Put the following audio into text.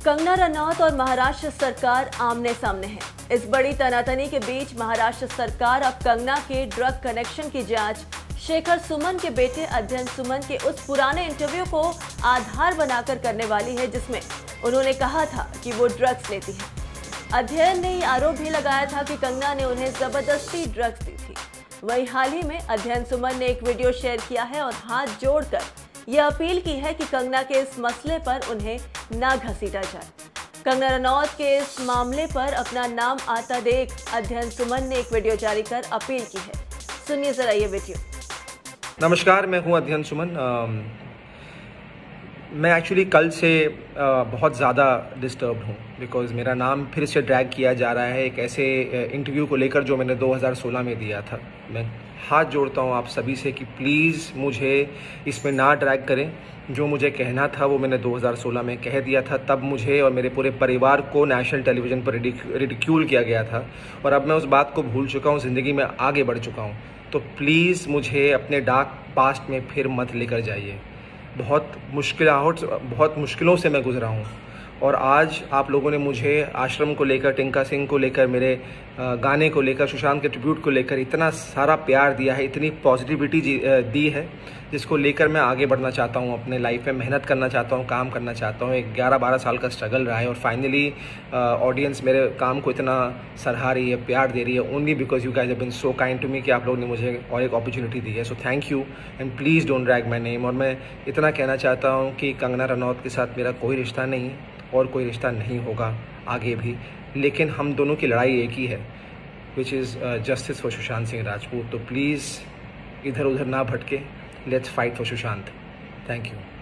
कंगना रनौत और महाराष्ट्र सरकार आमने सामने है। इस बड़ी तनातनी के बीच महाराष्ट्र सरकार अब कंगना के ड्रग कनेक्शन की जांच शेखर सुमन के बेटे अध्ययन सुमन के उस पुराने इंटरव्यू को आधार बनाकर करने वाली है जिसमें उन्होंने कहा था कि वो ड्रग्स लेती है। अध्ययन ने आरोप भी लगाया था कि कंगना ने उन्हें जबरदस्ती ड्रग्स दी थी। वहीं हाल ही में अध्ययन सुमन ने एक वीडियो शेयर किया है और हाथ जोड़कर यह अपील की है कि कंगना के इस मसले पर उन्हें ना घसीटा जाए। कंगना रनौत के इस मामले पर अपना नाम आता देख अध्ययन सुमन ने एक वीडियो जारी कर अपील की है। सुनिए जरा ये वीडियो। नमस्कार, मैं हूं अध्ययन सुमन। मैं एक्चुअली कल से बहुत ज़्यादा डिस्टर्ब्ड हूं बिकॉज़ मेरा नाम फिर से ड्रैग किया जा रहा है एक ऐसे इंटरव्यू को लेकर जो मैंने 2016 में दिया था। मैं हाथ जोड़ता हूं आप सभी से कि प्लीज़ मुझे इसमें ना ड्रैग करें। जो मुझे कहना था वो मैंने 2016 में कह दिया था। तब मुझे और मेरे पूरे परिवार को नेशनल टेलीविज़न पर रिडिक्यूल किया गया था और अब मैं उस बात को भूल चुका हूँ, ज़िंदगी में आगे बढ़ चुका हूँ। तो प्लीज़ मुझे अपने डार्क पास्ट में फिर मत लेकर जाइए। बहुत मुश्किलों से मैं गुजरा हूँ और आज आप लोगों ने मुझे आश्रम को लेकर, टिंका सिंह को लेकर, मेरे गाने को लेकर, सुशांत के ट्रिब्यूट को लेकर इतना सारा प्यार दिया है, इतनी पॉजिटिविटी दी है जिसको लेकर मैं आगे बढ़ना चाहता हूँ, अपने लाइफ में मेहनत करना चाहता हूँ, काम करना चाहता हूँ। एक 11-12 साल का स्ट्रगल रहा है और फाइनली ऑडियंस मेरे काम को इतना सराहा रही है, प्यार दे रही है, only because you guys have been so kind to me कि आप लोगों ने मुझे और एक अपॉर्चुनिटी दी है। So thank you and please don't drag my name. और मैं इतना कहना चाहता हूँ कि कंगना रनौत के साथ मेरा कोई रिश्ता नहीं और कोई रिश्ता नहीं होगा आगे भी, लेकिन हम दोनों की लड़ाई एक ही है, which is justice for Sushant Singh Rajput. तो प्लीज़ इधर उधर ना भटके, let's fight for Sushant. Thank you.